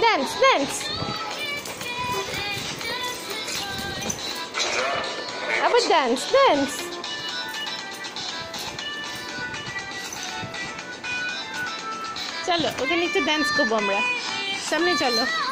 Dance dance, আবার dance dance. চলো ওখানে একটু ড্যান্স করবো আমরা, সামনে চলো।